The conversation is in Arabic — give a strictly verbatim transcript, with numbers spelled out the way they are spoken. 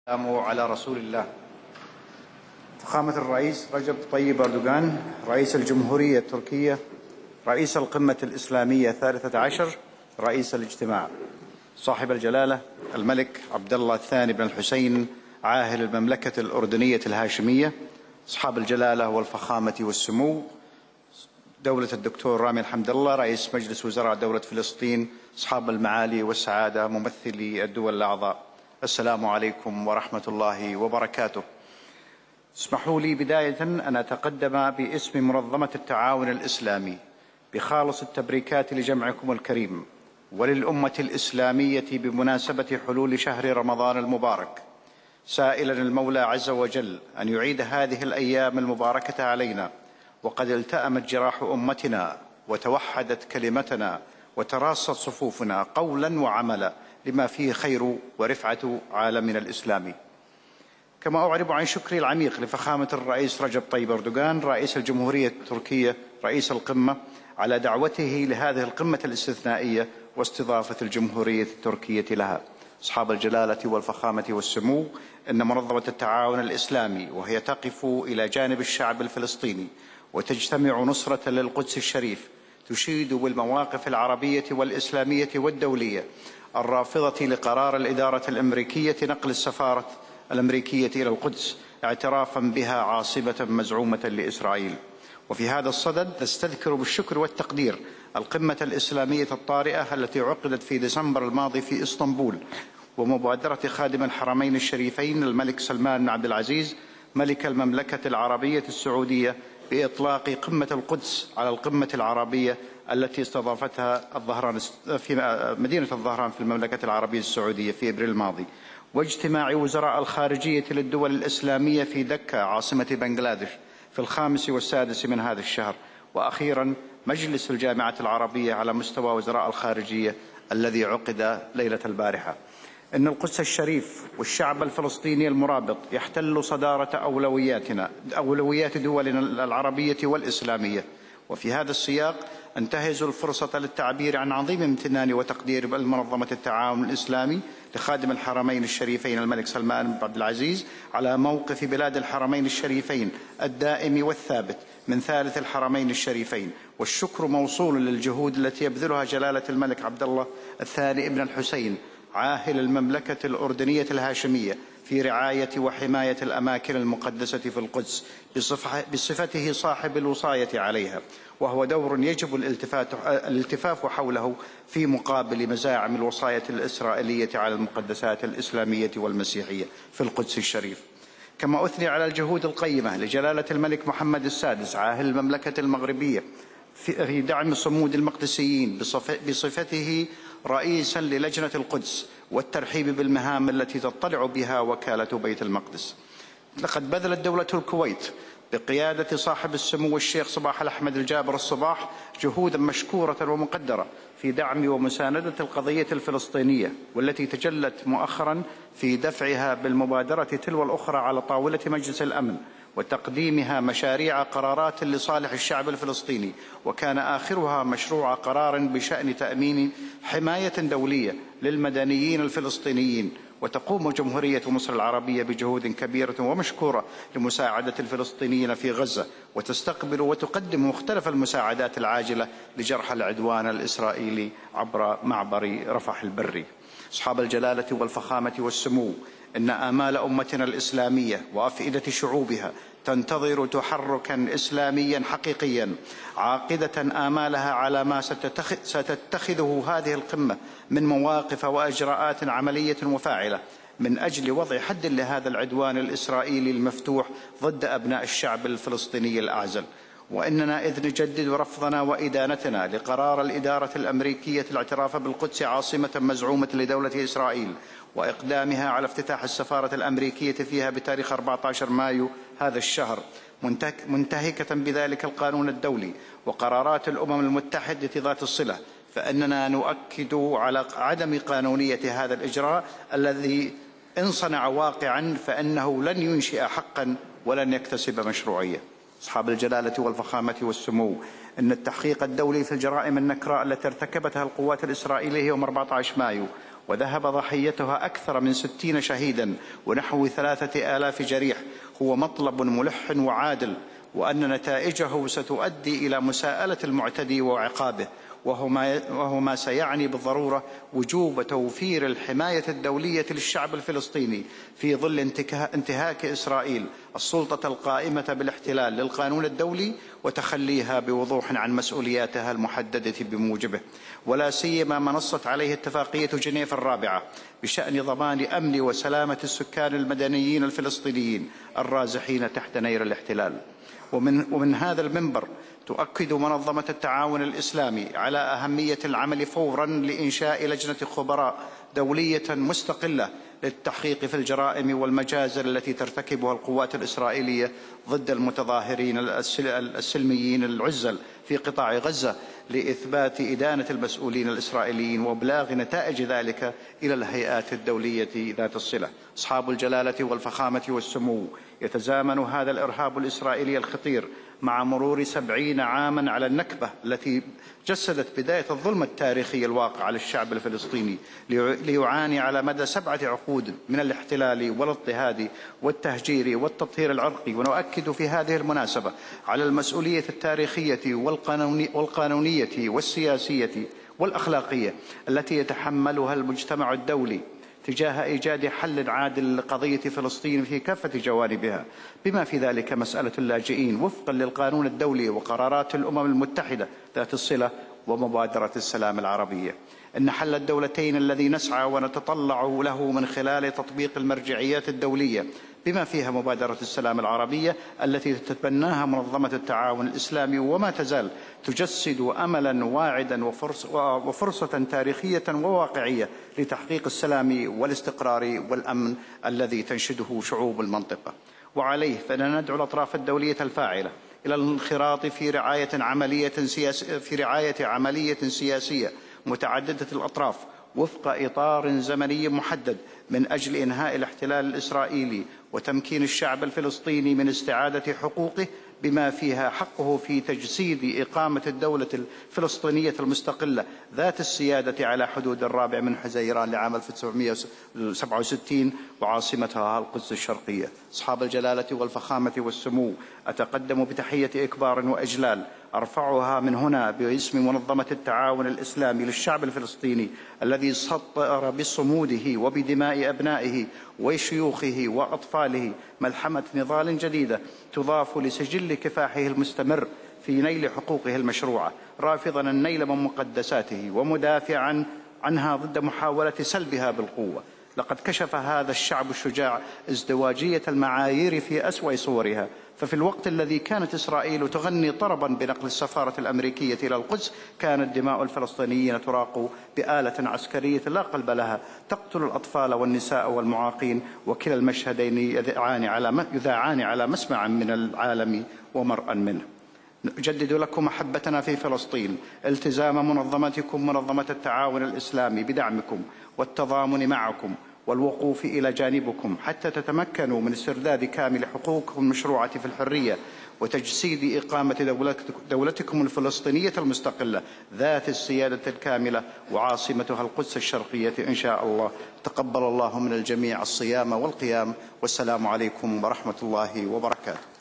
السلام على رسول الله. فخامة الرئيس رجب طيب أردوغان رئيس الجمهورية التركية، رئيس القمة الإسلامية الثالثة عشر، رئيس الاجتماع، صاحب الجلالة الملك عبد الله الثاني بن الحسين عاهل المملكة الأردنية الهاشمية، أصحاب الجلالة والفخامة والسمو، دولة الدكتور رامي الحمد الله رئيس مجلس وزراء دولة فلسطين، أصحاب المعالي والسعادة ممثلي الدول الأعضاء، السلام عليكم ورحمة الله وبركاته. اسمحوا لي بداية أن أتقدم باسم منظمة التعاون الإسلامي بخالص التبريكات لجمعكم الكريم وللأمة الإسلامية بمناسبة حلول شهر رمضان المبارك، سائلا المولى عز وجل أن يعيد هذه الأيام المباركة علينا وقد التأمت جراح أمتنا وتوحدت كلمتنا وتراصت صفوفنا قولا وعملا لما فيه خير ورفعة عالمنا الإسلامي. كما أعرب عن شكري العميق لفخامة الرئيس رجب طيب أردوغان رئيس الجمهورية التركية رئيس القمة على دعوته لهذه القمة الاستثنائية واستضافة الجمهورية التركية لها. أصحاب الجلالة والفخامة والسمو، إن منظمة التعاون الإسلامي وهي تقف إلى جانب الشعب الفلسطيني وتجتمع نصرة للقدس الشريف تشيد بالمواقف العربية والإسلامية والدولية الرافضة لقرار الإدارة الأمريكية نقل السفارة الأمريكية إلى القدس اعترافا بها عاصمة مزعومة لإسرائيل. وفي هذا الصدد نستذكر بالشكر والتقدير القمة الإسلامية الطارئة التي عقدت في ديسمبر الماضي في إسطنبول ومبادرة خادم الحرمين الشريفين الملك سلمان بن عبد العزيز ملك المملكة العربية السعودية بإطلاق قمة القدس على القمة العربية التي استضافتها الظهران في مدينة الظهران في المملكة العربية السعودية في أبريل الماضي، واجتماع وزراء الخارجية للدول الإسلامية في دكا عاصمة بنغلاديش في الخامس والسادس من هذا الشهر، وأخيرا مجلس الجامعة العربية على مستوى وزراء الخارجية الذي عقد ليلة البارحة. إن القدس الشريف والشعب الفلسطيني المرابط يحتل صدارة أولوياتنا أولويات دولنا العربية والإسلامية. وفي هذا السياق انتهز الفرصة للتعبير عن عظيم امتنان وتقدير منظمة التعاون الإسلامي لخادم الحرمين الشريفين الملك سلمان بن عبد العزيز على موقف بلاد الحرمين الشريفين الدائم والثابت من ثالث الحرمين الشريفين، والشكر موصول للجهود التي يبذلها جلالة الملك عبد الله الثاني ابن الحسين عاهل المملكة الأردنية الهاشمية في رعاية وحماية الأماكن المقدسة في القدس بصفته صاحب الوصاية عليها، وهو دور يجب الالتفاف حوله في مقابل مزاعم الوصاية الإسرائيلية على المقدسات الإسلامية والمسيحية في القدس الشريف. كما أثني على الجهود القيمة لجلالة الملك محمد السادس عاهل المملكة المغربية في دعم صمود المقدسيين بصفته رئيسا للجنة القدس والترحيب بالمهام التي تطلع بها وكالة بيت المقدس. لقد بذلت دولة الكويت بقيادة صاحب السمو الشيخ صباح الأحمد الجابر الصباح جهودا مشكورة ومقدرة في دعم ومساندة القضية الفلسطينية، والتي تجلت مؤخرا في دفعها بالمبادرة تلو الأخرى على طاولة مجلس الأمن وتقديمها مشاريع قرارات لصالح الشعب الفلسطيني، وكان آخرها مشروع قرار بشأن تأمين حماية دولية للمدنيين الفلسطينيين. وتقوم جمهورية مصر العربية بجهود كبيرة ومشكورة لمساعدة الفلسطينيين في غزة، وتستقبل وتقدم مختلف المساعدات العاجلة لجرحى العدوان الإسرائيلي عبر معبر رفح البري. أصحاب الجلالة والفخامة والسمو، إن آمال أمتنا الإسلامية وأفئدة شعوبها تنتظر تحركا إسلاميا حقيقيا عاقدة آمالها على ما ستتخذه هذه القمة من مواقف وإجراءات عملية وفاعلة من أجل وضع حد لهذا العدوان الإسرائيلي المفتوح ضد أبناء الشعب الفلسطيني الأعزل. وإننا إذ نجدد رفضنا وإدانتنا لقرار الإدارة الأمريكية الاعتراف بالقدس عاصمة مزعومة لدولة إسرائيل وإقدامها على افتتاح السفارة الأمريكية فيها بتاريخ أربعة عشر مايو هذا الشهر، منتهكة بذلك القانون الدولي وقرارات الأمم المتحدة ذات الصلة، فإننا نؤكد على عدم قانونية هذا الإجراء الذي إن صنع واقعا فإنه لن ينشئ حقا ولن يكتسب مشروعية. أصحاب الجلالة والفخامة والسمو، إن التحقيق الدولي في الجرائم النكراء التي ارتكبتها القوات الإسرائيلية يوم أربعة عشر مايو وذهب ضحيتها أكثر من ستين شهيدا ونحو ثلاثة آلاف جريح هو مطلب ملح وعادل، وأن نتائجه ستؤدي إلى مساءلة المعتدي وعقابه، وهو ما, وهو ما سيعني بالضرورة وجوب توفير الحماية الدولية للشعب الفلسطيني في ظل انتهاك إسرائيل السلطة القائمة بالاحتلال للقانون الدولي وتخليها بوضوح عن مسؤولياتها المحددة بموجبه، ولا سيما ما نصت عليه اتفاقية جنيف الرابعة بشأن ضمان أمن وسلامة السكان المدنيين الفلسطينيين الرازحين تحت نير الاحتلال. ومن, ومن هذا المنبر تؤكد منظمة التعاون الإسلامي على أهمية العمل فوراً لإنشاء لجنة خبراء دولية مستقلة للتحقيق في الجرائم والمجازر التي ترتكبها القوات الإسرائيلية ضد المتظاهرين السلميين العزل في قطاع غزة، لإثبات إدانة المسؤولين الإسرائيليين وإبلاغ نتائج ذلك إلى الهيئات الدولية ذات الصلة. أصحاب الجلالة والفخامة والسمو، يتزامن هذا الإرهاب الإسرائيلي الخطير مع مرور سبعين عاما على النكبة التي جسدت بداية الظلم التاريخي الواقع على الشعب الفلسطيني، ليعاني على مدى سبعة عقود من الاحتلال والاضطهاد والتهجير والتطهير العرقي. ونؤكد في هذه المناسبة على المسؤولية التاريخية والقانونية والسياسية والأخلاقية التي يتحملها المجتمع الدولي تجاه إيجاد حل عادل لقضية فلسطين في كافة جوانبها، بما في ذلك مسألة اللاجئين وفقا للقانون الدولي وقرارات الأمم المتحدة ذات الصلة ومبادرة السلام العربية. إن حل الدولتين الذي نسعى ونتطلع له من خلال تطبيق المرجعيات الدولية بما فيها مبادرة السلام العربية التي تتبناها منظمة التعاون الإسلامي، وما تزال تجسد أملا واعدا وفرصة تاريخية وواقعية لتحقيق السلام والاستقرار والأمن الذي تنشده شعوب المنطقة. وعليه فإننا ندعو الأطراف الدولية الفاعلة إلى الانخراط في رعاية عملية سياسية في رعاية عملية سياسية متعددة الأطراف وفق إطار زمني محدد من أجل إنهاء الاحتلال الإسرائيلي وتمكين الشعب الفلسطيني من استعادة حقوقه، بما فيها حقه في تجسيد إقامة الدولة الفلسطينية المستقلة ذات السيادة على حدود الرابع من حزيران لعام ألف وتسعمائة وسبعة وستين وعاصمتها القدس الشرقية. أصحاب الجلالة والفخامة والسمو، أتقدم بتحية إكبار وإجلال أرفعها من هنا باسم منظمة التعاون الإسلامي للشعب الفلسطيني الذي سطر بصموده وبدماء أبنائه وشيوخه وأطفاله ملحمة نضال جديدة تضاف لسجل كفاحه المستمر في نيل حقوقه المشروعة، رافضا النيل من مقدساته ومدافعا عنها ضد محاولة سلبها بالقوة. لقد كشف هذا الشعب الشجاع ازدواجية المعايير في أسوأ صورها، ففي الوقت الذي كانت إسرائيل تغني طربا بنقل السفارة الأمريكية إلى القدس، كانت دماء الفلسطينيين تراق بآلة عسكرية لا قلب لها تقتل الأطفال والنساء والمعاقين، وكلا المشهدين يذاعان على يذاعان على مسمع من العالم ومرأى منه. نجدد لكم محبتنا في فلسطين، التزام منظمتكم منظمة التعاون الإسلامي بدعمكم والتضامن معكم والوقوف إلى جانبكم حتى تتمكنوا من استرداد كامل حقوقكم المشروعة في الحرية وتجسيد إقامة دولتكم الفلسطينية المستقلة ذات السيادة الكاملة وعاصمتها القدس الشرقية إن شاء الله. تقبل الله من الجميع الصيام والقيام، والسلام عليكم ورحمة الله وبركاته.